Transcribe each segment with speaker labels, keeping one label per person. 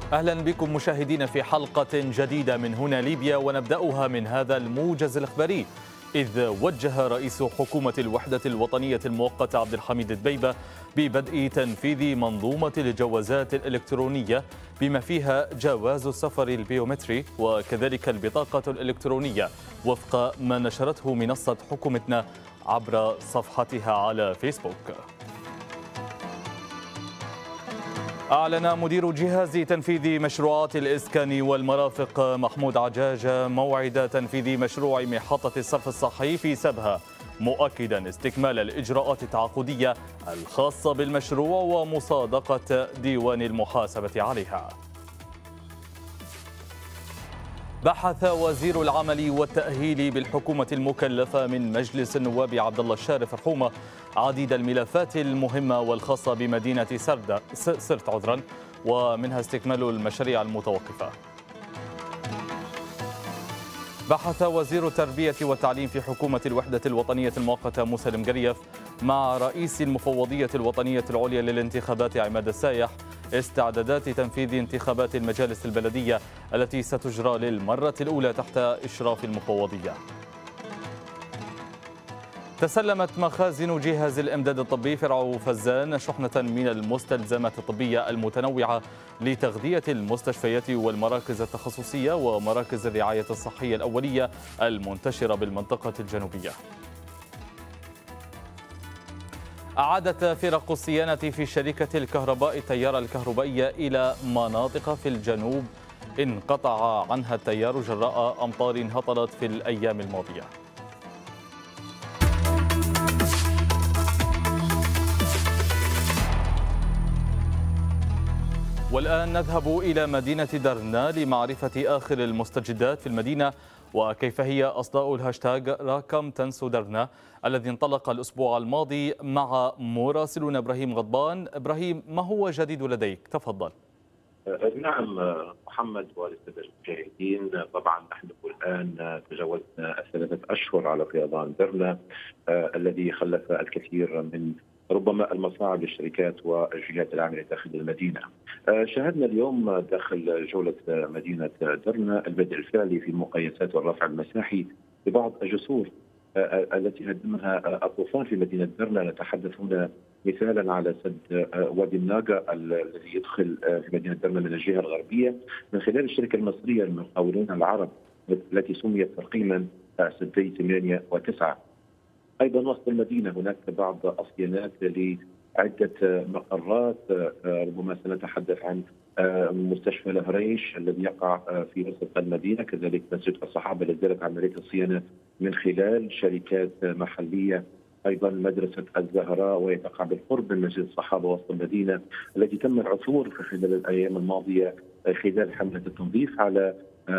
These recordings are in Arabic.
Speaker 1: أهلا بكم مشاهدين في حلقة جديدة من هنا ليبيا، ونبدأها من هذا الموجز الإخباري. إذ وجه رئيس حكومة الوحدة الوطنية المؤقتة عبد الحميد دبيبة ببدء تنفيذ منظومة الجوازات الإلكترونية بما فيها جواز السفر البيومتري وكذلك البطاقة الإلكترونية، وفق ما نشرته منصة حكومتنا عبر صفحتها على فيسبوك. أعلن مدير جهاز تنفيذ مشروعات الإسكان والمرافق محمود عجاج موعد تنفيذ مشروع محطة الصرف الصحي في سبها، مؤكدا استكمال الإجراءات التعاقدية الخاصة بالمشروع ومصادقة ديوان المحاسبة عليها. بحث وزير العمل والتأهيل بالحكومة المكلفة من مجلس النواب عبد الله الشارف رحومة عديد الملفات المهمة والخاصة بمدينة سرت ومنها استكمال المشاريع المتوقفة. بحث وزير التربية والتعليم في حكومة الوحدة الوطنية المؤقتة موسى المقريف مع رئيس المفوضية الوطنية العليا للانتخابات عماد السايح استعدادات تنفيذ انتخابات المجالس البلدية التي ستجرى للمرة الأولى تحت إشراف المفوضية. تسلمت مخازن جهاز الإمداد الطبي فرع فزان شحنة من المستلزمات الطبية المتنوعة لتغذية المستشفيات والمراكز التخصصية ومراكز الرعاية الصحية الأولية المنتشرة بالمنطقة الجنوبية. أعادت فرق الصيانة في شركة الكهرباء التيار الكهربائي إلى مناطق في الجنوب انقطع عنها التيار جراء أمطار هطلت في الأيام الماضية. والآن نذهب إلى مدينة درنا لمعرفة آخر المستجدات في المدينة وكيف هي أصداء الهاشتاغ رقم تنسو درنا الذي انطلق الأسبوع الماضي مع مراسلنا إبراهيم غضبان. إبراهيم، ما هو جديد لديك؟ تفضل.
Speaker 2: نعم محمد والسادة المشاهدين، طبعا نحن الآن تجاوزنا 3 أشهر على فيضان درنا الذي خلف الكثير من ربما المصاعب للشركات والجهات العامله داخل المدينه. شاهدنا اليوم داخل جوله مدينه درنا البدء الفعلي في مقايسات والرفع المساحي لبعض الجسور التي هدمها الطوفان في مدينه درنا. نتحدث هنا مثالا على سد وادي الناقه الذي يدخل في مدينه درنا من الجهه الغربيه من خلال الشركه المصريه للمقاولون العرب التي سميت ترقيما سدي 8 و9. ايضا وسط المدينه هناك بعض الصيانات لعده مقرات، ربما سنتحدث عن مستشفى الهريش الذي يقع في وسط المدينه، كذلك مسجد الصحابه لا زالت عمليه الصيانه من خلال شركات محليه، ايضا مدرسه الزهراء ويقع بالقرب من مسجد الصحابه وسط المدينه التي تم العثور خلال الايام الماضيه خلال حمله التنظيف على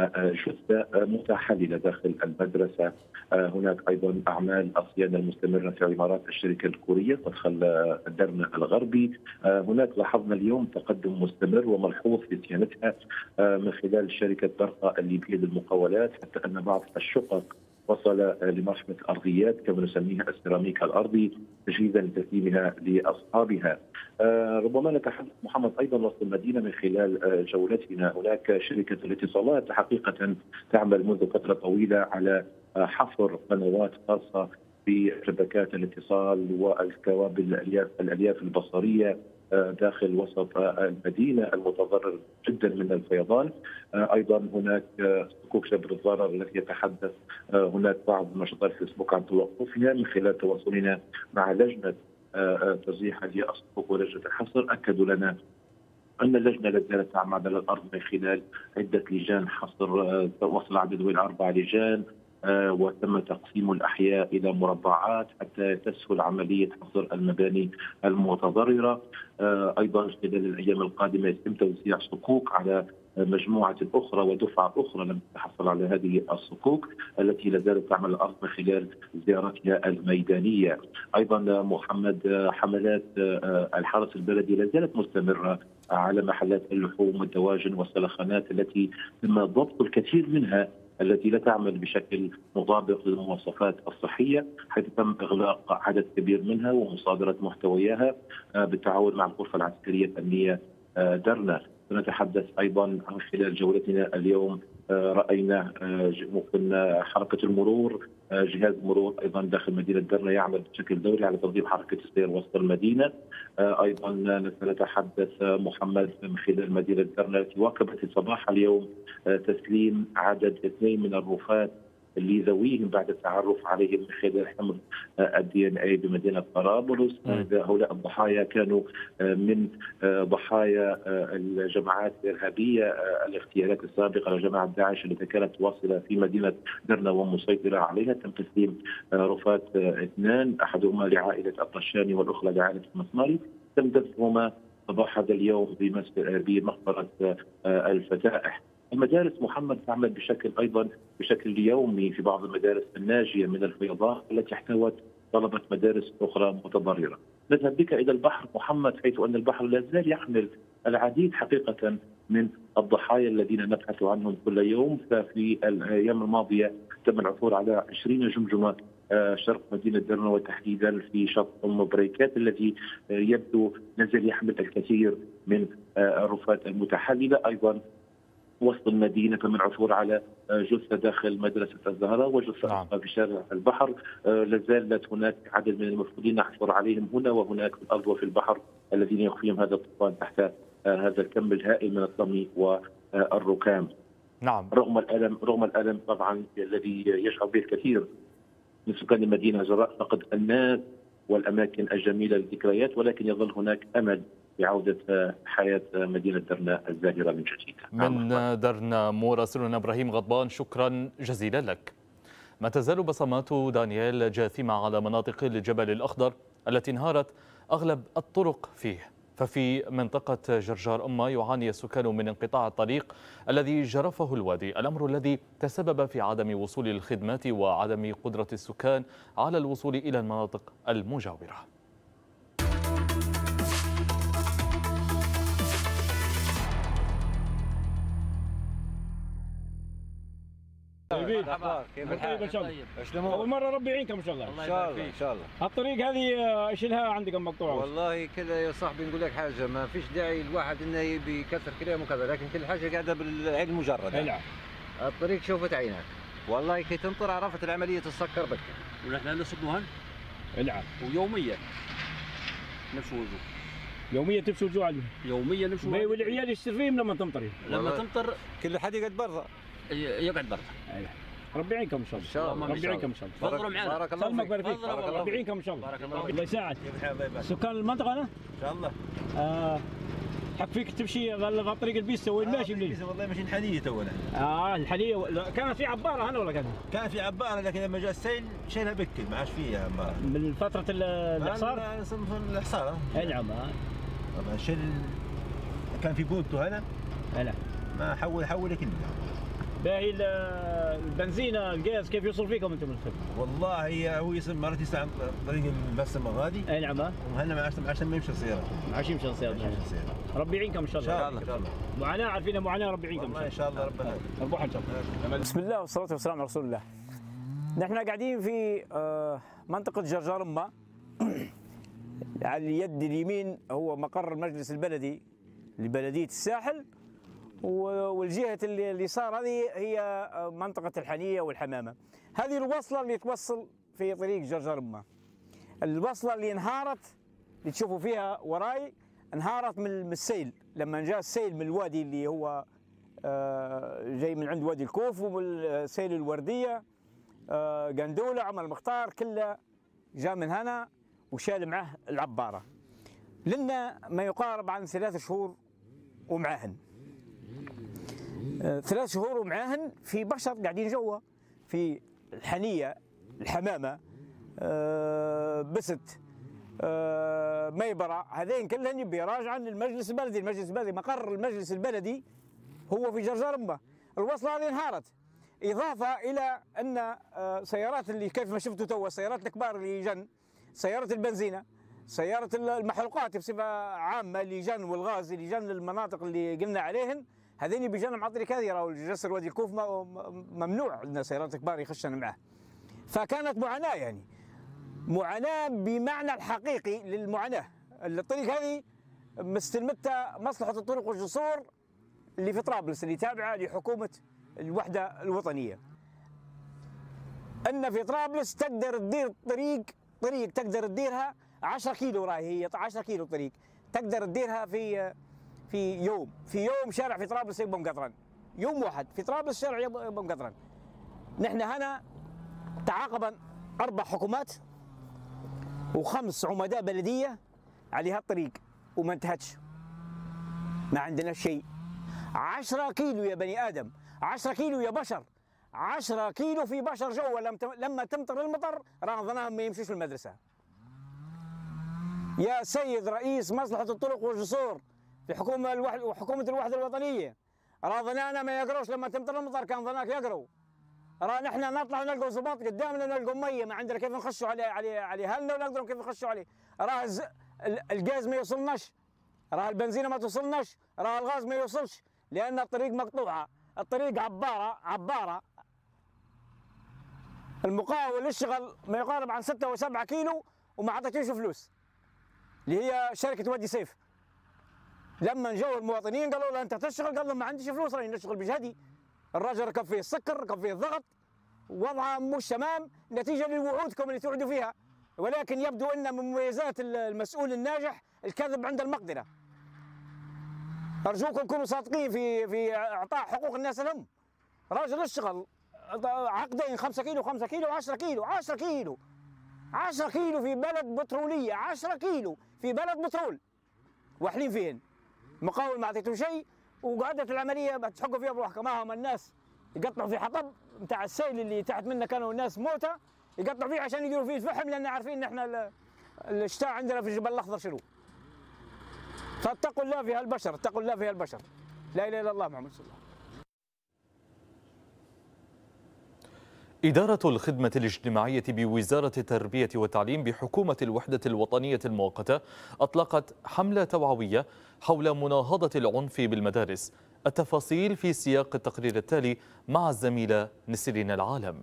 Speaker 2: جثة متحللة داخل المدرسة. هناك أيضا أعمال الصيانة المستمرة في عمارات الشركة الكورية مدخل درنا الغربي. هناك لاحظنا اليوم تقدم مستمر وملحوظ في صيانتها من خلال شركة برقة الليبية للمقاولات، حتى أن بعض الشقق وصل لمرحلة الأرضيات كما نسميها السيراميك الأرضي تجهيزا لتسليمها لأصحابها. ربما نتحدث محمد أيضا وسط المدينة من خلال جولتنا. هناك شركة الاتصالات حقيقة تعمل منذ فترة طويلة على حفر قنوات خاصة بشبكات الاتصال والكوابل الألياف البصرية داخل وسط المدينة المتضرر جدا من الفيضان. أيضا هناك صكوك جبر الضرر التي يتحدث هناك بعض نشاطات فيسبوك عن توقفها. من خلال تواصلنا مع لجنة تصحيح هذه الصكوك ولجنة الحصر أكدوا لنا أن اللجنة لا زالت تعمل على الأرض من خلال عدة لجان حصر، وصل عدد إلى 4 لجان، وتم تقسيم الأحياء إلى مربعات حتى تسهل عملية حصر المباني المتضررة. أيضا خلال الأيام القادمة يتم توزيع صكوك على مجموعة أخرى ودفعة أخرى لم تحصل على هذه الصكوك التي لا زالت تعمل الأرض من خلال زيارتها الميدانية. أيضا محمد، حملات الحرس البلدي لا زالت مستمرة على محلات اللحوم والدواجن والسلخانات التي تم ضبط الكثير منها التي لا تعمل بشكل مطابق للمواصفات الصحية، حيث تم إغلاق عدد كبير منها ومصادرة محتوياها بالتعاون مع الغرفة العسكرية الأمنية درنا. سنتحدث أيضا عن خلال جولتنا اليوم. رأينا ممكن حركة المرور، جهاز المرور أيضا داخل مدينة درنا يعمل بشكل دوري على تنظيم حركة السير وسط المدينة. أيضا سنتحدث محمد من خلال مدينة درنا التي واكبت صباح اليوم تسليم عدد 2 من الرفات لذويهم بعد التعرف عليهم من خلال حمل الدي ان اي بمدينه طرابلس. هؤلاء الضحايا كانوا من ضحايا الجماعات الارهابيه، الاغتيالات السابقه لجماعه داعش التي كانت واصله في مدينه درنا ومسيطره عليها. تم تسليم رفات 2، احدهما لعائله الطشاني والاخرى لعائله المسماري. تم دفنهما صباح هذا اليوم بمقبره الفتائح. المدارس محمد تعمل بشكل يومي في بعض المدارس الناجيه من الفيضان التي احتوت طلبه مدارس اخرى متضرره. نذهب بك الى البحر محمد، حيث ان البحر لا زال يحمل العديد حقيقه من الضحايا الذين نبحث عنهم كل يوم. ففي الايام الماضيه تم العثور على 20 جمجمه شرق مدينه درنا وتحديدا في شط ام بريكات الذي يبدو نزل يحمل الكثير من الرفات المتحلله. ايضا وسط المدينة تم العثور على جثة داخل مدرسة الزهراء وجثة في شارع البحر. لازالت هناك عدد من المفقودين نحصر عليهم هنا وهناك في الأرض وفي البحر الذين يخفيهم هذا الطوفان تحت هذا الكم الهائل من الطمي والركام.
Speaker 1: نعم.
Speaker 2: رغم الألم طبعا الذي يشعر به الكثير من سكان المدينة جراء فقد الناس والأماكن الجميلة للذكريات، ولكن يظل هناك أمل بعودة حياة مدينة درنا الزاهرة من جديد.
Speaker 1: من درنا مراسلنا إبراهيم غضبان، شكرا جزيلا لك. ما تزال بصمات دانيال جاثمة على مناطق الجبل الأخضر التي انهارت أغلب الطرق فيه. ففي منطقة جرجار أمة يعاني السكان من انقطاع الطريق الذي جرفه الوادي، الأمر الذي تسبب في عدم وصول الخدمات وعدم قدرة السكان على الوصول إلى المناطق المجاورة.
Speaker 3: كيف الحال؟ ان شاء الله. اول مره ربي يعينكم ان شاء الله.
Speaker 4: ان شاء الله ان شاء الله.
Speaker 3: الطريق هذه ايش لها عندكم مقطوعه؟
Speaker 4: والله كذا يا صاحبي نقول لك حاجه، ما فيش داعي الواحد انه يبي يكثر كلام وكذا، لكن كل حاجه قاعده بالعين المجرد.
Speaker 3: نعم.
Speaker 4: الطريق شوفت عينك. والله كي تنطر عرفت العمليه تسكر بك.
Speaker 5: ونحن نصبوهن؟
Speaker 3: نعم.
Speaker 5: ويوميا نمشوا وجوه.
Speaker 3: يوميا تمشوا وجوه عليهم.
Speaker 5: يوميا نمشوا وجوه.
Speaker 3: والعيال يشتري فيهم لما تمطر.
Speaker 5: لما تمطر
Speaker 4: كل حد يقعد برا.
Speaker 5: يقعد برا.
Speaker 3: ربي يعينكم ان شاء الله.
Speaker 4: ان شاء الله.
Speaker 3: ربي يعينكم ان شاء الله.
Speaker 5: تفضلوا معنا.
Speaker 4: بارك الله
Speaker 3: سلمك
Speaker 4: فيك.
Speaker 3: بارك فيك. ربي يعينكم ان شاء الله.
Speaker 5: بارك الله فيك.
Speaker 3: الله يساعد. سكان المنطقه انا؟
Speaker 4: ان شاء الله.
Speaker 3: حق فيك تمشي في طريق البيسه وين ماشي منين؟
Speaker 6: والله ماشيين حاليه تونا.
Speaker 3: الحاليه كان في عباره هنا ولا
Speaker 6: كان في عباره، لكن لما جاء السيل شيلها بكل ما عادش فيها عباره.
Speaker 3: من فتره الاحصار؟
Speaker 6: الاحصار.
Speaker 3: اي نعم.
Speaker 6: طبعا شيل كان في بونتو هنا.
Speaker 3: هلا.
Speaker 6: ما حول كله.
Speaker 3: باهي البنزينه الغاز كيف يوصل فيكم انتم الخدمه؟
Speaker 6: والله هو يصير مرات يسعى عن طريق المسمى غادي.
Speaker 3: اي نعم.
Speaker 6: وهنا ما عادش ما يمشي السياره.
Speaker 3: ما عادش يمشي السياره. ربي يعينكم ان شاء الله.
Speaker 6: ان شاء الله.
Speaker 3: معاناه عارفين معاناه، ربي يعينكم
Speaker 6: ان شاء الله. ربنا
Speaker 3: ربوح ان شاء الله. بسم الله والصلاه والسلام على رسول الله. نحن قاعدين في منطقه جرجار أمة. على اليد اليمين هو مقر المجلس البلدي لبلديه الساحل، والجهه اليسار هذه هي منطقه الحنيه والحمامه. هذه الوصله اللي توصل في طريق جرجار أمة. الوصله اللي انهارت اللي تشوفوا فيها وراي انهارت من السيل، لما جاء السيل من الوادي اللي هو جاي من عند وادي الكوف، والسيل الورديه قندوله عمر المختار كله جاء من هنا وشال معه العباره. لنا ما يقارب عن 3 شهور ومعاهن. 3 شهور ومعاهن في بشر قاعدين جوا في الحنيه الحمامه بست ميبره، هذين كلهن يبي راجعا للمجلس البلدي. المجلس البلدي مقر المجلس البلدي هو في جرجار أمة. الوصله هذه انهارت، اضافه الى ان سيارات اللي كيف ما شفتوا توا السيارات الكبار اللي جن، سياره البنزينه، سياره المحروقات بصفه عامه اللي جن، والغاز اللي جن للمناطق اللي قلنا عليهن، هذين بيجن عن طريق هذه. راهو جسر وادي الكوف ممنوع عندنا سيارات كبار يخشن معه. فكانت معاناه، يعني معاناه بمعنى الحقيقي للمعاناه. الطريق هذه مستلمتها مصلحه الطرق والجسور اللي في طرابلس اللي تابعه لحكومه الوحده الوطنيه. ان في طرابلس تقدر تدير طريق تقدر تديرها 10 كيلو، راهي هي 10 كيلو طريق تقدر تديرها في يوم شارع في طرابلس يبقى مقطرا، يوم واحد في طرابلس شارع يبقى مقطرا. نحن هنا تعاقبا 4 حكومات و5 عمداء بلديه على هالطريق وما انتهتش، ما عندنا شيء. 10 كيلو يا بني ادم، 10 كيلو يا بشر، 10 كيلو في بشر جوا لما تمطر المطر راه ظناهم ما يمشوش المدرسه. يا سيد رئيس مصلحه الطرق والجسور في حكومه الوحده الوطنيه، راه ظنانا ما يقروش لما تمطر المطر، كان ظناك يقروا. راه نحن نطلع نلقوا ضباط قدامنا، نلقوا ميه، ما عندنا كيف نخشوا عليه هلنا ولا نقدروا كيف نخشوا عليه. راه الغاز ما يوصلناش، راه البنزينه ما توصلناش، راه الغاز ما يوصلش، لان الطريق مقطوعه، الطريق عباره. المقاول يشتغل ما يقارب عن 6 و7 كيلو وما عطيتوش فلوس، اللي هي شركه وادي سيف. لما جو المواطنين قالوا له انت تشتغل، قال لهم ما عنديش فلوس، راني نشتغل بجهدي. الراجل ركب فيه السكر، ركب فيه الضغط، وضعه مش تمام نتيجه لوعودكم اللي توعدوا فيها. ولكن يبدو ان من مميزات المسؤول الناجح الكذب عند المقدره. ارجوكم كونوا صادقين في اعطاء حقوق الناس لهم. راجل اشتغل عقدين 5 كيلو 5 كيلو 10 كيلو 10 كيلو 10 كيلو في بلد بتروليه، 10 كيلو في بلد بترول واحلين فيهن. مقاول ما عطيته شيء، وقعدت العمليه بتحكوا فيها بروحكم. ما هم الناس يقطعوا في حطب نتاع السيل اللي تحت منا، كانوا الناس موتى يقطعوا فيه عشان يديروا فيه الفحم، لان عارفين ان احنا الشتاء عندنا في الجبل الاخضر شنو. فاتقوا الله في هالبشر، اتقوا الله في هالبشر. لا اله الا الله محمد رسول الله.
Speaker 1: إدارة الخدمة الاجتماعية بوزارة التربية والتعليم بحكومة الوحدة الوطنية المؤقتة أطلقت حملة توعوية حول مناهضة العنف بالمدارس. التفاصيل في سياق التقرير التالي مع الزميلة نسرين العالم.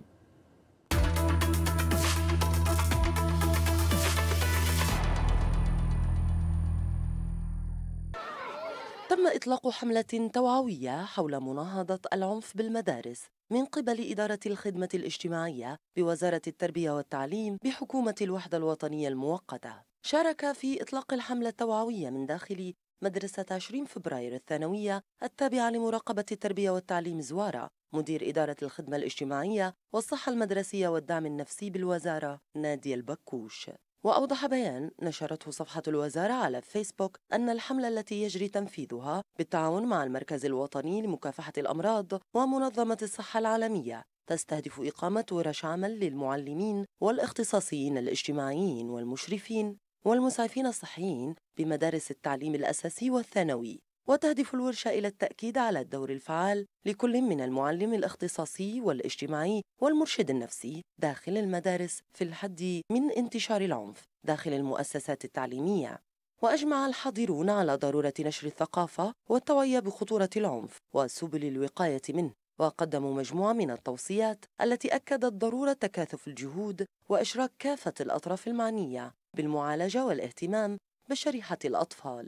Speaker 7: تم إطلاق حملة توعوية حول مناهضة العنف بالمدارس من قبل إدارة الخدمة الاجتماعية بوزارة التربية والتعليم بحكومة الوحدة الوطنية المؤقتة. شارك في إطلاق الحملة التوعوية من داخل مدرسة 20 فبراير الثانوية التابعة لمراقبة التربية والتعليم زوارة مدير إدارة الخدمة الاجتماعية والصحة المدرسية والدعم النفسي بالوزارة نادية البكوش. وأوضح بيان نشرته صفحة الوزارة على فيسبوك أن الحملة التي يجري تنفيذها بالتعاون مع المركز الوطني لمكافحة الأمراض ومنظمة الصحة العالمية تستهدف إقامة ورش عمل للمعلمين والاختصاصيين الاجتماعيين والمشرفين والمسعفين الصحيين بمدارس التعليم الأساسي والثانوي. وتهدف الورشة إلى التأكيد على الدور الفعال لكل من المعلم الاختصاصي والاجتماعي والمرشد النفسي داخل المدارس في الحد من انتشار العنف داخل المؤسسات التعليمية. وأجمع الحاضرون على ضرورة نشر الثقافة والتوعية بخطورة العنف وسبل الوقاية منه، وقدموا مجموعة من التوصيات التي أكدت ضرورة تكاثف الجهود وإشراك كافة الأطراف المعنية بالمعالجة والاهتمام بشريحة الأطفال.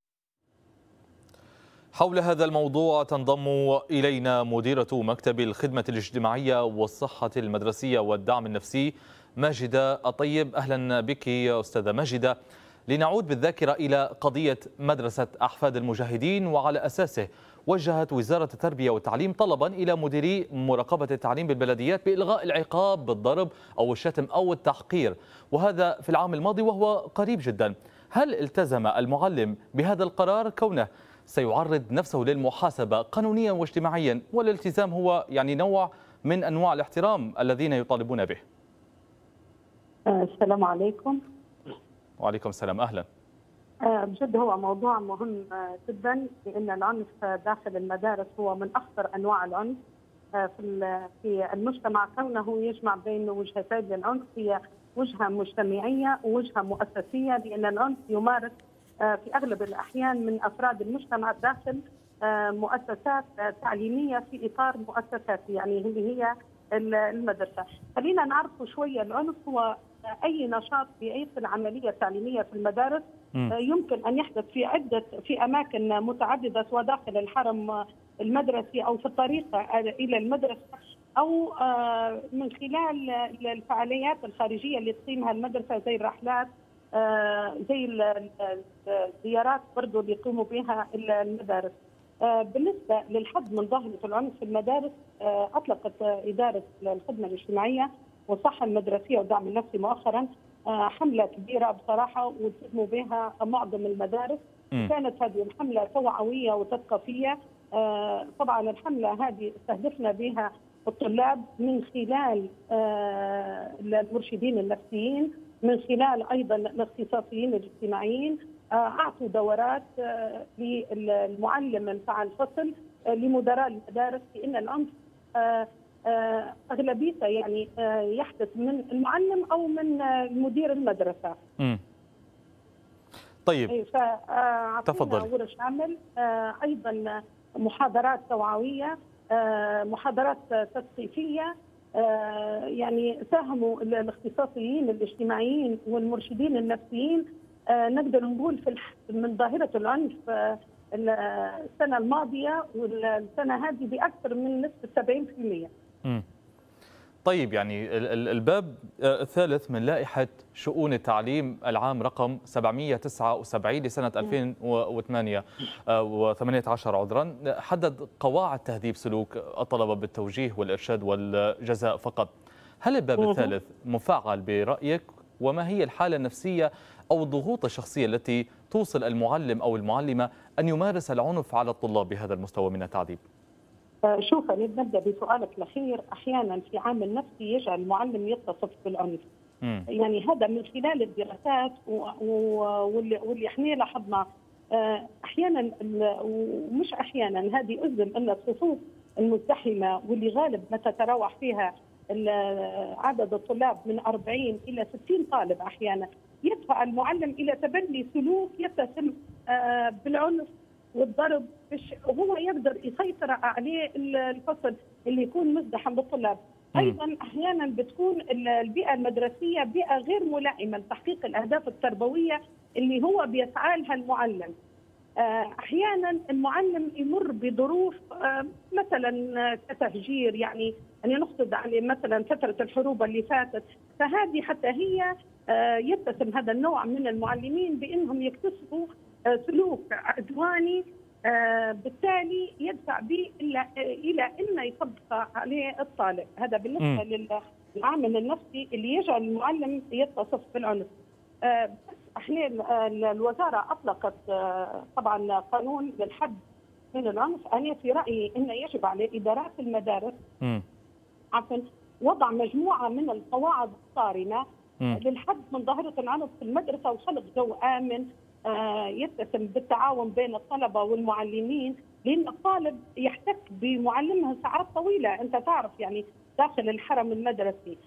Speaker 1: حول هذا الموضوع تنضم إلينا مديرة مكتب الخدمة الاجتماعية والصحة المدرسية والدعم النفسي ماجدة الطيب. أهلا بك يا أستاذة ماجدة. لنعود بالذاكرة إلى قضية مدرسة أحفاد المجاهدين، وعلى أساسه وجهت وزارة التربية والتعليم طلبا إلى مديري مراقبة التعليم بالبلديات بإلغاء العقاب بالضرب أو الشتم أو التحقير، وهذا في العام الماضي وهو قريب جدا. هل التزم المعلم بهذا القرار كونه سيعرض نفسه للمحاسبة قانونيا واجتماعيا، والالتزام هو يعني نوع من أنواع الاحترام الذين يطالبون به؟
Speaker 8: السلام عليكم.
Speaker 1: وعليكم السلام، أهلا.
Speaker 8: بجد هو موضوع مهم جدا، لأن العنف داخل المدارس هو من أخطر أنواع العنف في المجتمع، كونه يجمع بين وجهتين للعنف، هي وجهة مجتمعية ووجهة مؤسسية، لأن العنف يمارس في أغلب الأحيان من أفراد المجتمع داخل مؤسسات تعليمية في إطار مؤسسات يعني اللي هي المدرسة. خلينا نعرف شوية العنف هو اي نشاط في اي عمليه تعليميه في المدارس يمكن ان يحدث في اماكن متعدده، سواء داخل الحرم المدرسي او في الطريق الى المدرسه، او من خلال الفعاليات الخارجيه اللي تقيمها المدرسه زي الرحلات، زي الزيارات برضو اللي يقوموا بها المدارس. بالنسبه للحد من ظاهره العنف في المدارس، اطلقت اداره الخدمه الاجتماعيه والصحه المدرسيه والدعم النفسي مؤخرا حمله كبيره بصراحه، والتزموا بها معظم المدارس. كانت هذه الحمله توعويه وتثقيفيه. طبعا الحمله هذه استهدفنا بها الطلاب من خلال المرشدين النفسيين، من خلال ايضا الاختصاصيين الاجتماعيين. اعطوا دورات للمعلم بتاع الفصل، لمدراء المدارس، بان العنف اغلبيته يعني يحدث من المعلم او من مدير المدرسه.
Speaker 1: طيب
Speaker 8: تفضل. ورش عمل، ايضا محاضرات توعويه، محاضرات تثقيفيه. يعني ساهموا الاختصاصيين الاجتماعيين والمرشدين النفسيين، نقدر نقول من ظاهره العنف السنه الماضيه والسنه هذه باكثر من نسبه 70%.
Speaker 1: طيب، يعني الباب الثالث من لائحة شؤون التعليم العام رقم 779 لسنة 2018 عذرا، حدد قواعد تهذيب سلوك الطلبة بالتوجيه والإرشاد والجزاء فقط. هل الباب الثالث مفعل برأيك؟ وما هي الحالة النفسية أو الضغوط الشخصية التي توصل المعلم أو المعلمة أن يمارس العنف على الطلاب بهذا المستوى من التعذيب؟
Speaker 8: شوف، نبدأ بسؤالك الأخير. أحيانا في عامل نفسي يجعل المعلم يتصف بالعنف. يعني هذا من خلال الدراسات واللي احنا لاحظنا أحيانا، ومش أحيانا، هذه أزم أن الصفوف المزدحمة واللي غالب ما تتراوح فيها عدد الطلاب من 40 إلى 60 طالب أحيانا، يدفع المعلم إلى تبني سلوك يتسم بالعنف والضرب، وهو يقدر يسيطر عليه الفصل اللي يكون مزدحم بالطلاب. ايضا احيانا بتكون البيئه المدرسيه بيئه غير ملائمه لتحقيق الاهداف التربويه اللي هو بيسعى لها المعلم. احيانا المعلم يمر بظروف مثلا كتهجير، يعني نقصد عليه مثلا فتره الحروب اللي فاتت، فهذه حتى هي يتسم هذا النوع من المعلمين بانهم يكتسبوا سلوك عدواني، بالتالي يدفع به الى انه يطبق عليه الطالب. هذا بالنسبه للعامل النفسي اللي يجعل المعلم يتصف بالعنف. احنا الوزاره اطلقت طبعا قانون للحد من العنف. انا في رايي انه يجب على ادارات المدارس عفوا وضع مجموعه من القواعد الصارمه للحد من ظاهره العنف في المدرسه، وخلق جو امن يتسم بالتعاون بين الطلبه والمعلمين، لان الطالب يحتك بمعلمه ساعات طويله، انت تعرف يعني داخل الحرم المدرسي.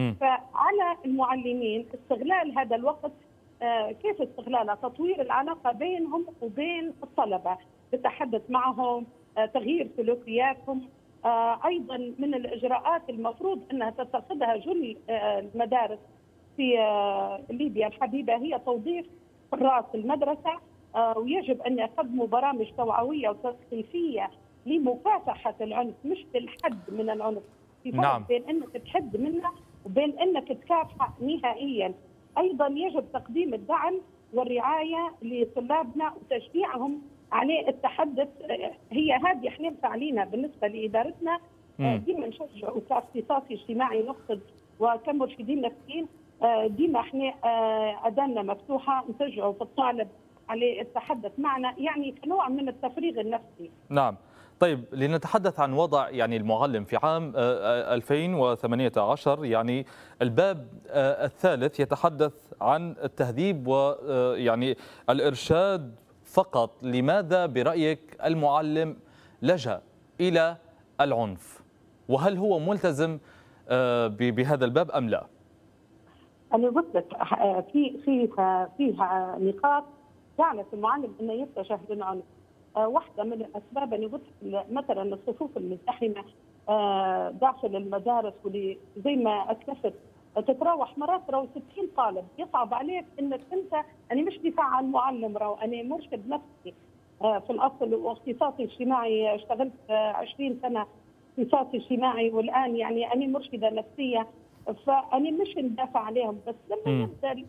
Speaker 8: فعلى المعلمين استغلال هذا الوقت. كيف استغلالها؟ تطوير العلاقه بينهم وبين الطلبه، بالتحدث معهم، تغيير سلوكياتهم. ايضا من الاجراءات المفروض انها تتخذها جل المدارس في ليبيا الحبيبه هي توظيف حراس المدرسه، ويجب ان يقدموا برامج توعويه وتثقيفيه لمكافحه العنف، مش بالحد من العنف. في فرق بين انك تحد منه وبين انك تكافحه نهائيا. ايضا يجب تقديم الدعم والرعايه لطلابنا وتشجيعهم على التحدث. هي هذه احنا فاعلينها بالنسبه لادارتنا، ديما نشجع كاختصاصي اجتماعي نقصد وكمرشدين نفسيين، ديما احنا اذاننا مفتوحه نشجعوا في الطالب على التحدث معنا، يعني كنوع من التفريغ النفسي.
Speaker 1: نعم. طيب، لنتحدث عن وضع يعني المعلم في عام 2018. يعني الباب الثالث يتحدث عن التهذيب ويعني الإرشاد فقط. لماذا برأيك المعلم لجأ إلى العنف؟ وهل هو ملتزم بهذا الباب أم لا؟
Speaker 8: أنا قلت لك فيها نقاط جعلت المعلم أنه يتجه للعنف. واحدة من الأسباب أنا قلت مثلا الصفوف المزدحمة داخل المدارس، واللي زي ما أسلفت تتراوح مرات راهو 60 طالب، يصعب عليك انك انت، انا مش دفاع عن المعلم، راهو انا مرشد نفسي في الاصل واختصاصي اجتماعي، اشتغلت 20 سنه اختصاصي اجتماعي، والان يعني انا مرشده نفسيه، فانا مش ندافع عليهم. بس لما يبدا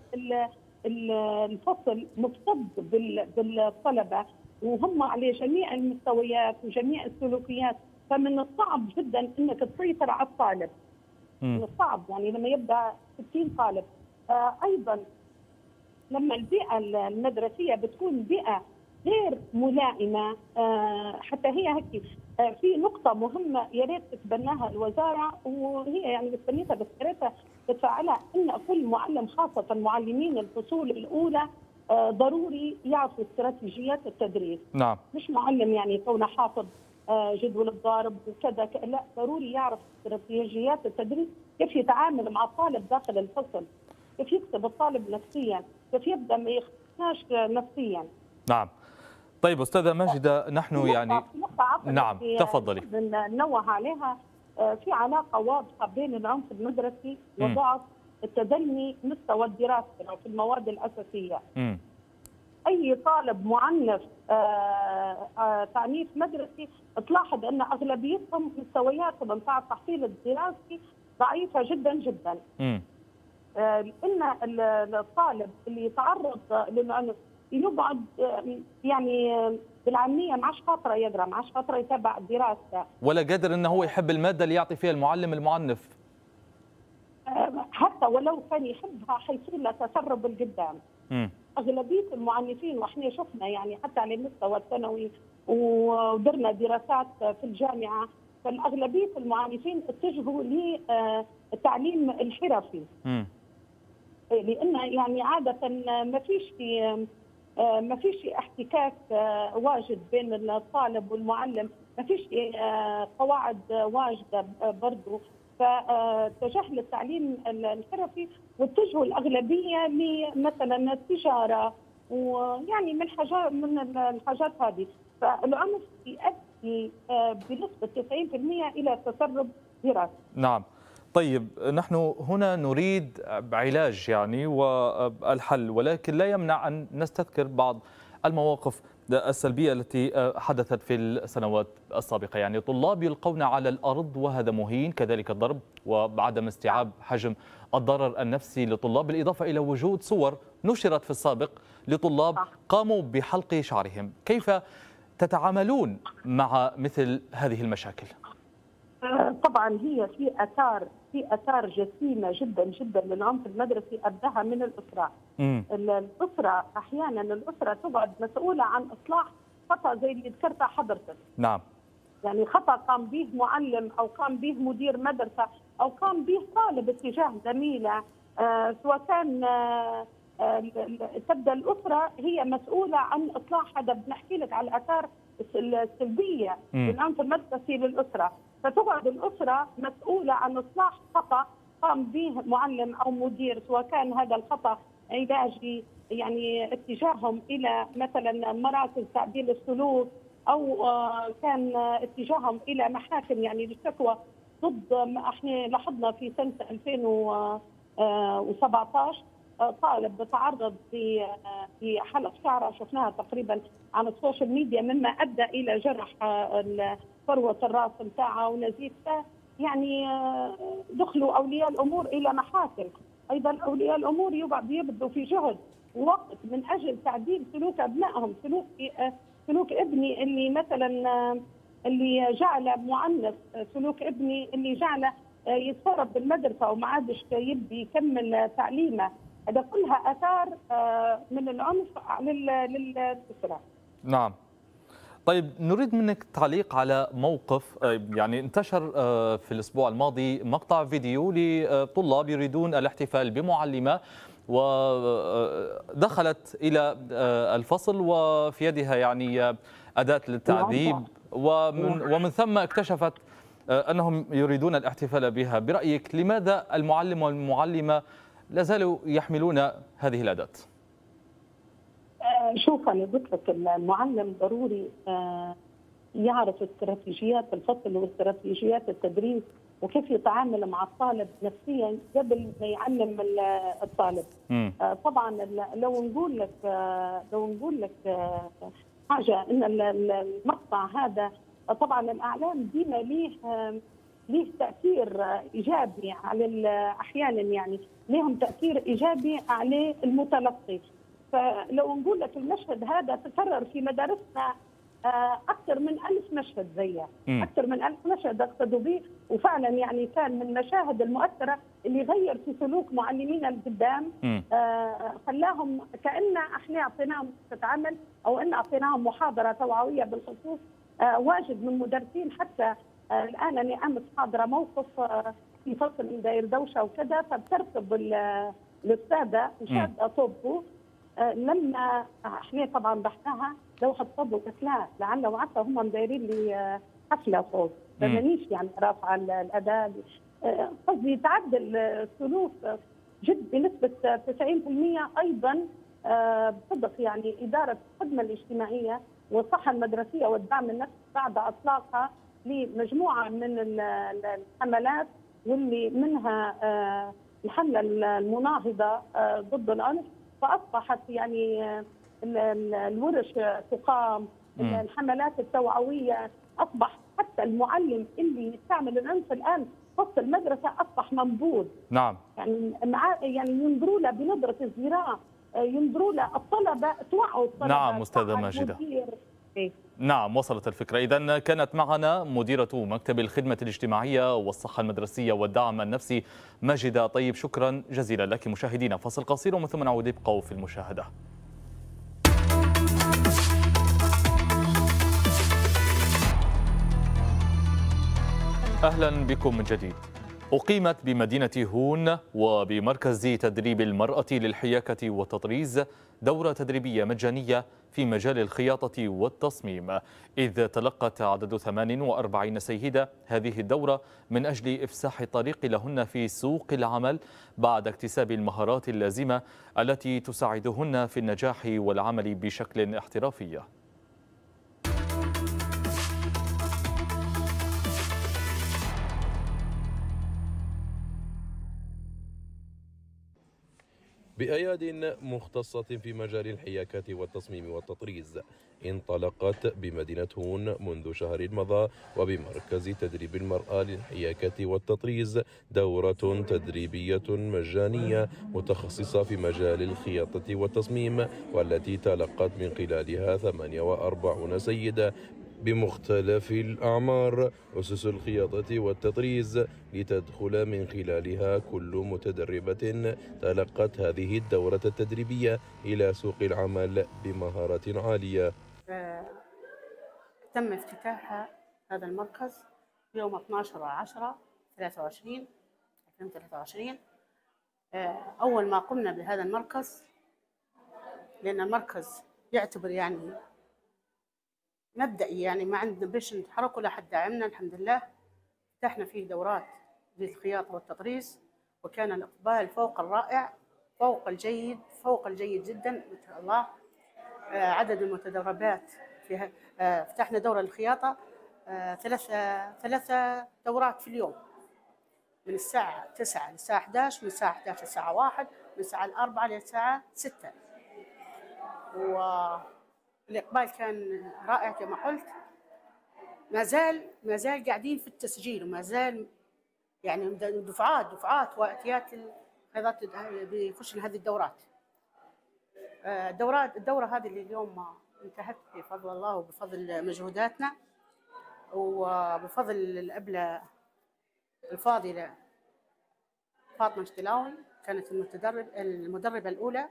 Speaker 8: الفصل مكتظ بالطلبه وهم على جميع المستويات وجميع السلوكيات، فمن الصعب جدا انك تسيطر على الطالب. من الصعب يعني لما يبدا 60 طالب. ايضا لما البيئه المدرسيه بتكون بيئه غير ملائمه، حتى هي هيك في نقطه مهمه يا ريت تتبناها الوزاره، وهي يعني بتبنيها بس يا ريت تتفعلها، ان كل معلم خاصه معلمين الفصول الاولى ضروري يعرفوا استراتيجيات التدريس.
Speaker 1: نعم.
Speaker 8: مش معلم يعني كونه حافظ جدول الضارب وكذا، لا، ضروري يعرف استراتيجيات التدريس، كيف يتعامل مع الطالب داخل الفصل، كيف يكتب الطالب نفسيا، كيف يبدا ما يخناش نفسيا.
Speaker 1: نعم. طيب أستاذة ماجدة، نحن يعني نعم تفضلي.
Speaker 8: ننوه عليها، في علاقة واضحة بين العنف المدرسي وضعف التدني مستوى الدراسة في المواد الأساسية. أي طالب معنف تعنيف مدرسي تلاحظ أن أغلبيتهم مستوياتهم بتاع التحصيل الدراسي ضعيفة جدا جدا. إن الطالب اللي يتعرض للعنف يقعد يعني بالعاميه ما عادش خاطره يقرا، ما عادش خاطره يتابع الدراسه،
Speaker 1: ولا قادر انه هو يحب الماده اللي يعطي فيها المعلم المعنف.
Speaker 8: حتى ولو كان يحبها حيصير له تسرب القدام. اغلبيه المعنفين، واحنا شفنا يعني حتى على المستوى الثانوي ودرنا دراسات في الجامعه، فالاغلبيه المعنفين اتجهوا للتعليم الحرفي. لان يعني عاده ما فيش احتكاك واجد بين الطالب والمعلم، ما فيش قواعد واجده برضه، فاتجه للتعليم الحرفي، واتجهوا الاغلبيه لمثلا التجاره، ويعني من الحاجات هذه، فالعنف يؤدي بنسبه 90% الى تسرب دراسي.
Speaker 1: نعم. طيب نحن هنا نريد علاج يعني والحل، ولكن لا يمنع أن نستذكر بعض المواقف السلبية التي حدثت في السنوات السابقة. يعني طلاب يلقون على الأرض وهذا مهين، كذلك الضرب وعدم استيعاب حجم الضرر النفسي لطلاب، بالإضافة إلى وجود صور نشرت في السابق لطلاب قاموا بحلق شعرهم. كيف تتعاملون مع مثل هذه المشاكل؟
Speaker 8: طبعا هي في اثار جسيمه جدا جدا للعنف المدرسي ابداها من الاسره. الاسره احيانا الاسره تقعد مسؤوله عن اصلاح خطا زي اللي ذكرتها حضرتك.
Speaker 1: نعم.
Speaker 8: يعني خطا قام به معلم او قام به مدير مدرسه او قام به طالب اتجاه زميله، سواء كان تبدا الاسره هي مسؤوله عن اصلاح هذا. بنحكي لك على الاثار السلبيه للعنف المدرسي للاسره، فتقعد الأسرة مسؤولة عن إصلاح خطأ قام به معلم أو مدير، سواء كان هذا الخطأ علاجي يعني اتجاههم إلى مثلا مراكز تعديل السلوك، أو كان اتجاههم إلى محاكم يعني للشكوى ضد. احنا لاحظنا في سنة 2017 طالب تعرض في حلق شعره، شفناها تقريبا على السوشيال ميديا، مما ادى الى جرح فروه الراس بتاعها ونزيف. يعني دخلوا اولياء الامور الى محاكم. ايضا اولياء الامور يبذلوا في جهد ووقت من اجل تعديل سلوك ابنائهم، سلوك ابني اللي مثلا اللي جعله معنف، سلوك ابني اللي جعله يتسرب بالمدرسه وما عادش يبي يكمل تعليمه. هذا كلها اثار من العنف للاسره.
Speaker 1: نعم. طيب نريد منك تعليق على موقف يعني انتشر في الاسبوع الماضي مقطع فيديو لطلاب يريدون الاحتفال بمعلمه، ودخلت الى الفصل وفي يدها يعني اداه للتعذيب، ومن ثم اكتشفت انهم يريدون الاحتفال بها. برايك لماذا المعلم والمعلمه لا زالوا يحملون هذه الأداة؟
Speaker 8: شوف أنا قلت لك المعلم ضروري يعرف استراتيجيات الفصل واستراتيجيات التدريس وكيف يتعامل مع الطالب نفسيا قبل ما يعلم الطالب. طبعا لو نقول لك حاجه ان المقطع هذا طبعا الاعلام ديما ليه تاثير ايجابي على احيانا يعني لهم تاثير ايجابي على المتلقي. فلو نقول لك المشهد هذا تكرر في مدارسنا اكثر من 1000 مشهد زيه، اكثر من 1000 مشهد اقصد به، وفعلا يعني كان من المشاهد المؤثره اللي غير في سلوك معلمينا القدام، خلاهم كأن احنا اعطيناهم عمل او ان اعطيناهم محاضره توعويه بالخصوص. واجد من مدرسين حتى الان انا امس حاضره موقف في فصل داير دوشه وكذا، فبتركب الاستاذه شاده طبه لما احنا طبعا بحثناها لو حطبوا لا لعل وعسى هم مدايرين لي حفله فوق مانيش يعني رافعه الاداء. قصدي يتعدل السلوك جد بنسبه 90%. ايضا بصدق يعني اداره الخدمه الاجتماعيه والصحه المدرسيه والدعم النفسي بعد اطلاقها لمجموعه من الحملات واللي منها الحمله المناهضه ضد العنف، فاصبحت يعني الورش تقام، الحملات التوعويه، اصبح حتى المعلم اللي يستعمل العنف الان وسط المدرسه اصبح منبوذ.
Speaker 1: نعم.
Speaker 8: يعني ينظروا له بنظره ازدراء، ينظروا له الطلبه، توعوا الطلبه.
Speaker 1: نعم أستاذة ماجدة. نعم وصلت الفكرة. إذن كانت معنا مديرة مكتب الخدمة الاجتماعية والصحة المدرسية والدعم النفسي ماجدة طيب، شكرا جزيلا لك. مشاهدينا فاصل قصير ومن ثم نعود، ابقوا في المشاهدة. أهلا بكم من جديد. أقيمت بمدينة هون وبمركز تدريب المرأة للحياكة والتطريز دورة تدريبية مجانية في مجال الخياطة والتصميم، إذ تلقت عدد 48 سيدة هذه الدورة من أجل إفساح الطريق لهن في سوق العمل بعد اكتساب المهارات اللازمة التي تساعدهن في النجاح والعمل بشكل احترافي.
Speaker 9: بأياد مختصة في مجال الحياكة والتصميم والتطريز انطلقت بمدينة هون منذ شهر مضى وبمركز تدريب المرأة للحياكة والتطريز دورة تدريبية مجانية متخصصة في مجال الخياطة والتصميم، والتي تلقت من خلالها 48 سيدة بمختلف الأعمار أسس الخياطة والتطريز، لتدخل من خلالها كل متدربة تلقت هذه الدورة التدريبية إلى سوق العمل بمهارات عالية.
Speaker 10: تم افتتاح هذا المركز يوم 12/10/2023. أول ما قمنا بهذا المركز، لأن المركز يعتبر يعني مبدئي، يعني ما عندنا باش نتحرك ولا حد داعمنا، الحمد لله. فتحنا فيه دورات للخياطة والتطريز، وكان الإقبال فوق الرائع، فوق الجيد جدا ما شاء الله. عدد المتدربات فيها، فتحنا دورة للخياطة 3 دورات في اليوم، من الساعة 9 للساعة 11، من الساعة 11 للساعة 1، من الساعة 4 للساعة 6. والإقبال كان رائع كما قلت. ما زال قاعدين في التسجيل، وما زال يعني دفعات واتيات الخياطات بيخشن هذه الدورات. الدورة هذه اللي اليوم انتهت بفضل الله وبفضل مجهوداتنا وبفضل الأبلة الفاضلة فاطمة شتلاوي، كانت المدربة الأولى.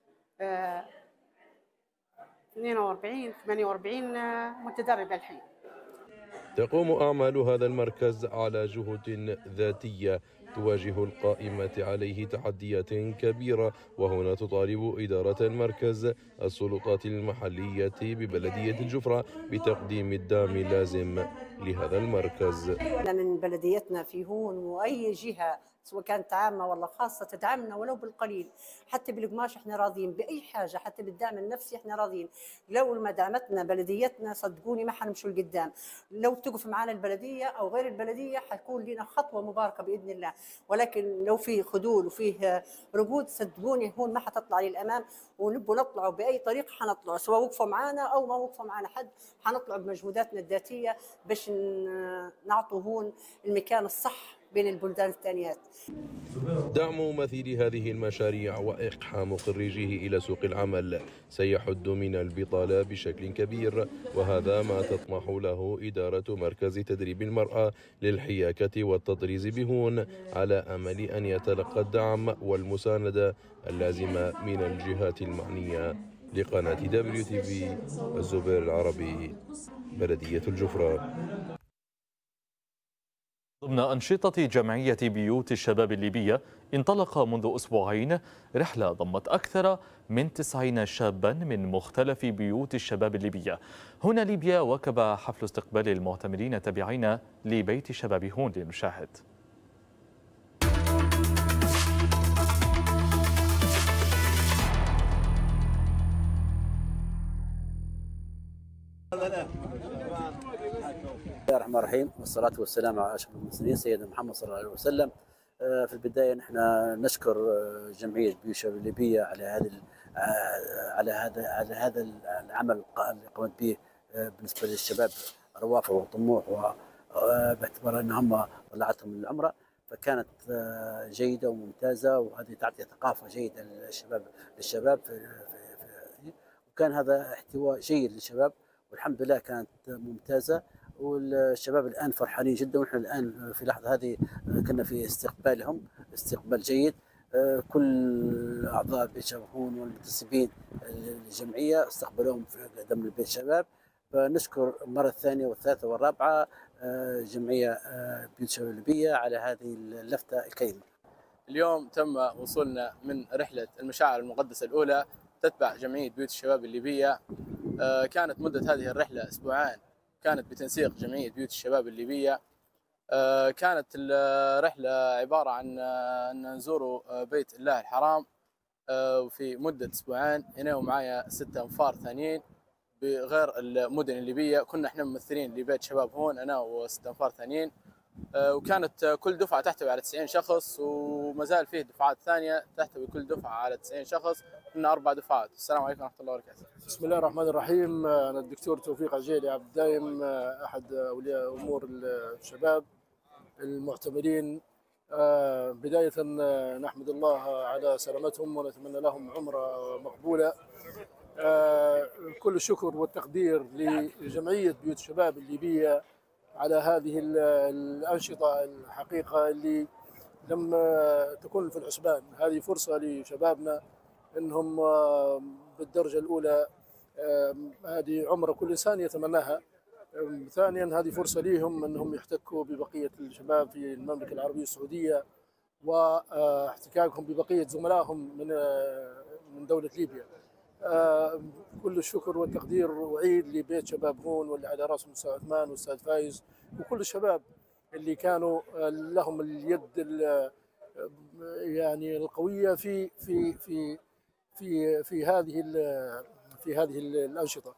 Speaker 10: 48 متدربة الحين.
Speaker 9: تقوم أعمال هذا المركز على جهود ذاتية تواجه القائمة عليه تحديات كبيرة، وهنا تطالب إدارة المركز السلطات المحلية ببلدية الجفرة بتقديم الدعم اللازم لهذا المركز.
Speaker 11: من بلديتنا في هون وأي جهة
Speaker 10: سواء كانت عامه ولا خاصه تدعمنا ولو بالقليل، حتى بالقماش احنا راضيين، باي حاجه حتى بالدعم النفسي احنا راضيين. لو ما دعمتنا بلديتنا صدقوني ما حنمشوا لقدام. لو تقف معنا البلديه او غير البلديه حتكون لنا خطوه مباركه باذن الله، ولكن لو فيه خذول وفيه رقود صدقوني هون ما حتطلع للامام، ونبوا نطلعوا باي طريقه حنطلعوا، سواء وقفوا معنا او ما وقفوا معنا حد حنطلعوا بمجهوداتنا الذاتيه باش نعطوا هون المكان الصح بين البلدان الثانيات.
Speaker 9: دعم مثيل هذه المشاريع وإقحام خريجيه إلى سوق العمل سيحد من البطالة بشكل كبير، وهذا ما تطمح له إدارة مركز تدريب المرأة للحياكة والتطريز بهون، على أمل أن يتلقى الدعم والمساندة اللازمة من الجهات المعنية. لقناة WTV الزبير العربي، بلدية الجفرة.
Speaker 1: ضمن أنشطة جمعية بيوت الشباب الليبية انطلق منذ أسبوعين رحلة ضمت أكثر من 90 شابا من مختلف بيوت الشباب الليبية. هنا ليبيا واكب حفل استقبال المعتمرين تابعين لبيت الشباب هون للمشاهد.
Speaker 11: بسم الله الرحمن الرحيم، والصلاة والسلام على أشرف المرسلين سيدنا محمد صلى الله عليه وسلم. في البداية نحن نشكر جمعية بيوت الشباب الليبية على هذا العمل اللي قامت به بالنسبة للشباب روافع وطموح، باعتبار أنهم طلعتهم من العمرة، فكانت جيدة وممتازة، وهذه تعطي ثقافة جيدة للشباب وكان هذا احتواء جيد للشباب، والحمد لله كانت ممتازة. والشباب الآن فرحانين جدا، ونحن الآن في اللحظة هذه كنا في استقبالهم استقبال جيد. كل أعضاء بيت الشباب هون والمنتسبين للجمعية استقبلوهم في ضمن بيت الشباب، فنشكر المرة الثانية والثالثة والرابعة جمعية بيوت الشباب الليبية على هذه اللفتة الكريمة.
Speaker 12: اليوم تم وصولنا من رحلة المشاعر المقدسة الأولى تتبع جمعية بيوت الشباب الليبية. كانت مدة هذه الرحلة أسبوعان، كانت بتنسيق جمعية بيوت الشباب الليبية. كانت الرحلة عبارة عن أن نزور بيت الله الحرام في مدة أسبوعين، هنا ومعايا 6 أنفار ثانيين بغير المدن الليبية. كنا احنا ممثلين لبيت شباب هون أنا و6 أنفار ثانيين، وكانت كل دفعة تحتوي على 90 شخص، وما زال فيه دفعات ثانية تحتوي كل دفعة على 90 شخص. كنا 4 دفعات. السلام عليكم ورحمة الله وبركاته.
Speaker 13: بسم الله الرحمن الرحيم. أنا الدكتور توفيق عجيلي عبد الدايم، أحد أولياء أمور الشباب المعتمرين. بداية نحمد الله على سلامتهم ونتمنى لهم عمرة مقبولة. كل الشكر والتقدير لجمعية بيوت الشباب الليبية على هذه الأنشطة الحقيقة اللي لم تكن في الحسبان. هذه فرصة لشبابنا أنهم بالدرجة الأولى هذه عمرة كل إنسان يتمناها. ثانيا هذه فرصة لهم أنهم يحتكوا ببقية الشباب في المملكة العربية السعودية، واحتكاكهم ببقية زملائهم من دولة ليبيا. كل الشكر والتقدير وعيد لبيت شباب هون، واللي على راسهم الاستاذ عثمان والاستاذ فايز وكل الشباب اللي كانوا لهم اليد يعني القويه في في في في في هذه الانشطه.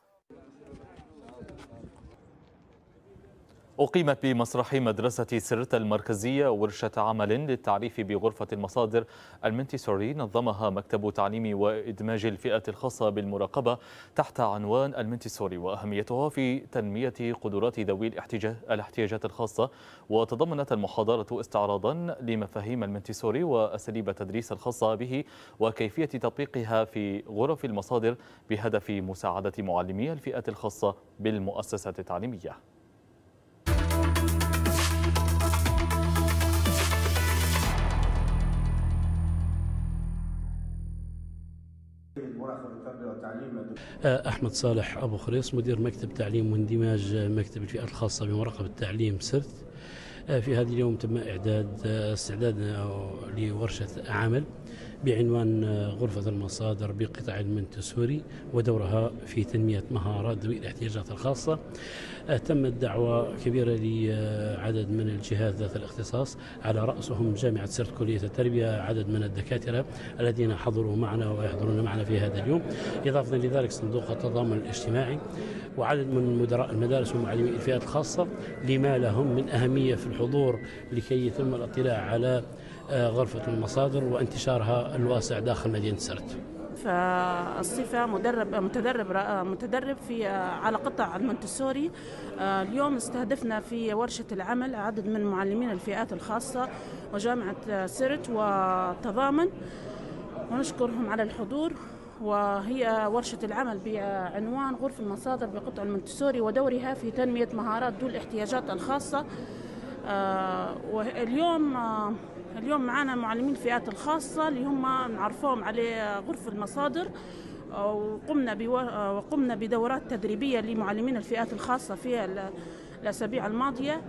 Speaker 1: أقيمت بمسرح مدرسة سرت المركزية ورشة عمل للتعريف بغرفة المصادر المنتسوري نظمها مكتب تعليم وإدماج الفئة الخاصة بالمراقبة تحت عنوان المنتسوري وأهميتها في تنمية قدرات ذوي الاحتياجات الخاصة. وتضمنت المحاضرة استعراضا لمفاهيم المنتسوري وأساليب التدريس الخاصة به وكيفية تطبيقها في غرف المصادر بهدف مساعدة معلمي الفئة الخاصة بالمؤسسات التعليمية.
Speaker 14: أحمد صالح أبو خريص، مدير مكتب تعليم واندماج مكتب الفئة الخاصة بمراقبة التعليم سرت. في هذه اليوم تم استعدادنا لورشة عمل بعنوان غرفة المصادر بقطاع المنتسوري ودورها في تنمية مهارات ذوي الاحتياجات الخاصة. تمت دعوة كبيرة لعدد من الجهات ذات الاختصاص على رأسهم جامعة سرت كلية التربية، عدد من الدكاترة الذين حضروا معنا ويحضرون معنا في هذا اليوم، إضافة لذلك صندوق التضامن الاجتماعي وعدد من مدراء المدارس ومعلمي الفئات الخاصة لما لهم من أهمية في الحضور لكي يتم الاطلاع على غرفة المصادر وانتشارها الواسع داخل مدينة سرت.
Speaker 15: فالصفة متدرب في على قطاع المنتسوري. اليوم استهدفنا في ورشة العمل عدد من معلمين الفئات الخاصة وجامعة سرت والتضامن، ونشكرهم على الحضور. وهي ورشة العمل بعنوان غرفة المصادر بقطاع المنتسوري ودورها في تنمية مهارات ذوي الاحتياجات الخاصة. اليوم معنا معلمين الفئات الخاصة اللي هم نعرفوهم على غرفة المصادر، وقمنا بدورات تدريبية لمعلمين الفئات الخاصة في الأسابيع الماضية،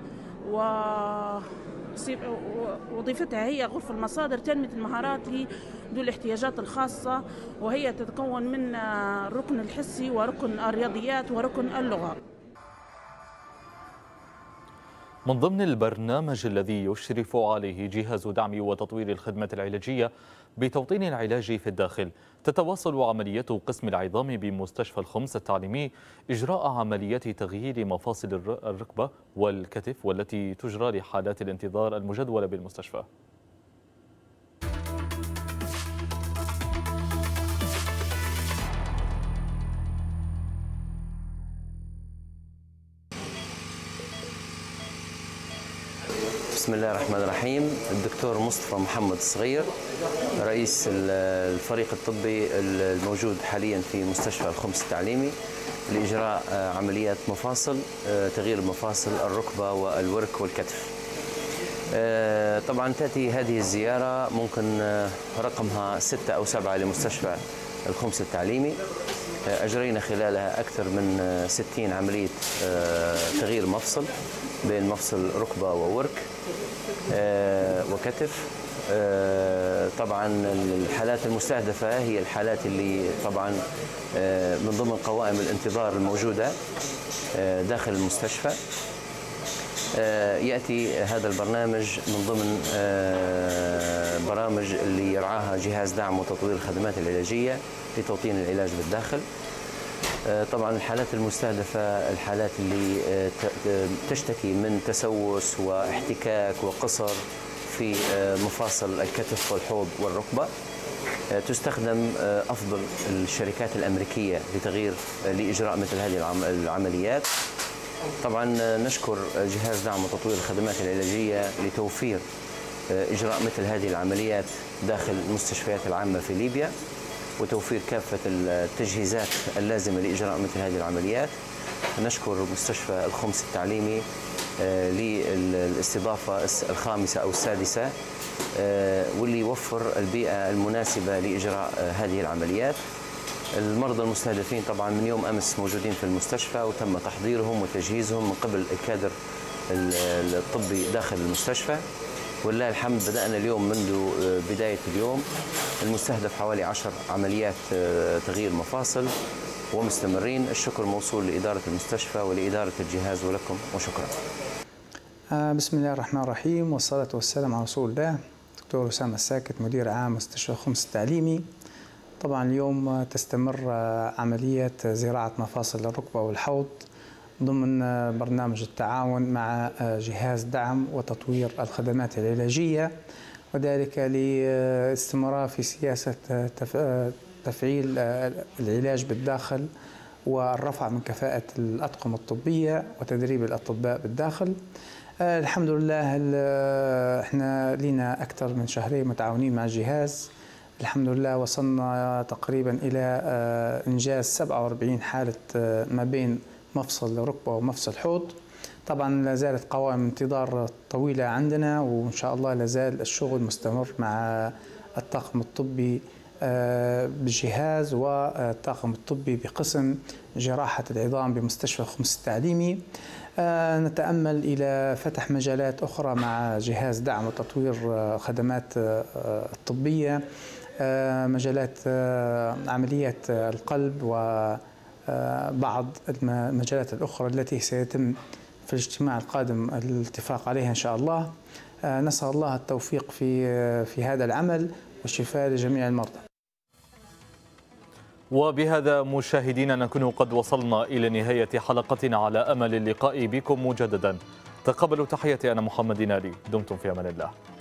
Speaker 15: ووظيفتها هي غرفة المصادر تنمية المهارات لذوي الاحتياجات الخاصة، وهي تتكون من الركن الحسي وركن الرياضيات وركن اللغة.
Speaker 1: من ضمن البرنامج الذي يشرف عليه جهاز دعم وتطوير الخدمة العلاجية بتوطين العلاج في الداخل، تتواصل عمليات قسم العظام بمستشفى الخمس التعليمي إجراء عمليات تغيير مفاصل الركبة والكتف، والتي تجرى لحالات الانتظار المجدولة بالمستشفى.
Speaker 16: بسم الله الرحمن الرحيم. الدكتور مصطفى محمد الصغير، رئيس الفريق الطبي الموجود حاليا في مستشفى الخمس التعليمي لإجراء عمليات مفاصل، تغيير المفاصل الركبة والورك والكتف. طبعا تأتي هذه الزيارة ممكن رقمها 6 أو 7 لمستشفى الخمس التعليمي. أجرينا خلالها أكثر من 60 عملية تغيير مفصل بين مفصل ركبة وورك وكتف. طبعا الحالات المستهدفة هي الحالات اللي طبعا من ضمن قوائم الانتظار الموجودة داخل المستشفى. يأتي هذا البرنامج من ضمن برامج اللي يرعاها جهاز دعم وتطوير الخدمات العلاجية لتوطين العلاج بالداخل. طبعا الحالات المستهدفة الحالات اللي تشتكي من تسوس واحتكاك وقصر في مفاصل الكتف والحوض والركبة. تستخدم أفضل الشركات الأمريكية لإجراء مثل هذه العمليات. طبعا نشكر جهاز دعم وتطوير الخدمات العلاجية لتوفير إجراء مثل هذه العمليات داخل المستشفيات العامة في ليبيا، وتوفير كافة التجهيزات اللازمة لإجراء مثل هذه العمليات. نشكر مستشفى الخمس التعليمي للاستضافة الخامسة أو السادسة، واللي يوفر البيئة المناسبة لإجراء هذه العمليات. المرضى المستهدفين طبعا من يوم أمس موجودين في المستشفى، وتم تحضيرهم وتجهيزهم من قبل الكادر الطبي داخل المستشفى. ولله الحمد بدأنا اليوم منذ بداية اليوم المستهدف حوالي 10 عمليات تغيير مفاصل ومستمرين. الشكر موصول لإدارة المستشفى ولإدارة الجهاز ولكم، وشكرا.
Speaker 17: بسم الله الرحمن الرحيم، والصلاة والسلام على رسول الله. دكتور أسامة الساكت، مدير عام مستشفى الخمس التعليمي. طبعا اليوم تستمر عملية زراعة مفاصل الركبة والحوض ضمن برنامج التعاون مع جهاز دعم وتطوير الخدمات العلاجية، وذلك لاستمرار في سياسة تفعيل العلاج بالداخل والرفع من كفاءة الأطقم الطبية وتدريب الأطباء بالداخل. الحمد لله احنا لنا أكثر من شهرين متعاونين مع الجهاز. الحمد لله وصلنا تقريبا إلى إنجاز 47 حالة ما بين مفصل ركبة ومفصل حوض. طبعا لا زالت قوائم انتظار طويلة عندنا، وإن شاء الله لا زال الشغل مستمر مع الطاقم الطبي بالجهاز والطاقم الطبي بقسم جراحة العظام بمستشفى الخمس التعليمي. نتأمل إلى فتح مجالات أخرى مع جهاز دعم وتطوير خدمات الطبية مجالات عمليات القلب وبعض المجالات الأخرى التي سيتم في الاجتماع القادم الاتفاق عليها إن شاء الله. نسأل الله التوفيق في هذا العمل والشفاء لجميع المرضى.
Speaker 1: وبهذا مشاهدينا نكون قد وصلنا إلى نهاية حلقتنا، على أمل اللقاء بكم مجددا. تقبلوا تحياتي، أنا محمد نالي، دمتم في أمان الله.